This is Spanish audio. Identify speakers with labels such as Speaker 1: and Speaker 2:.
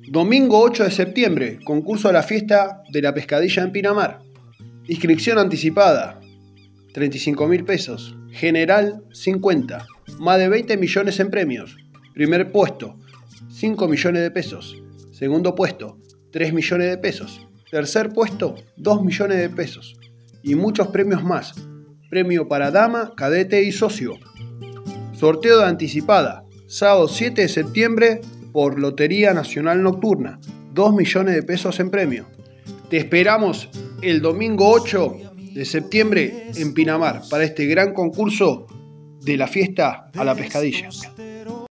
Speaker 1: Domingo 8 de septiembre, concurso a la fiesta de la pescadilla en Pinamar. Inscripción anticipada, 35.000 pesos. General, 50. Más de 20 millones en premios. Primer puesto, 5 millones de pesos. Segundo puesto, 3 millones de pesos. Tercer puesto, 2 millones de pesos. Y muchos premios más. Premio para dama, cadete y socio. Sorteo de anticipada, sábado 7 de septiembre por Lotería Nacional Nocturna. 2 millones de pesos en premio. Te esperamos el domingo 8 de septiembre en Pinamar para este gran concurso de la fiesta a la pescadilla.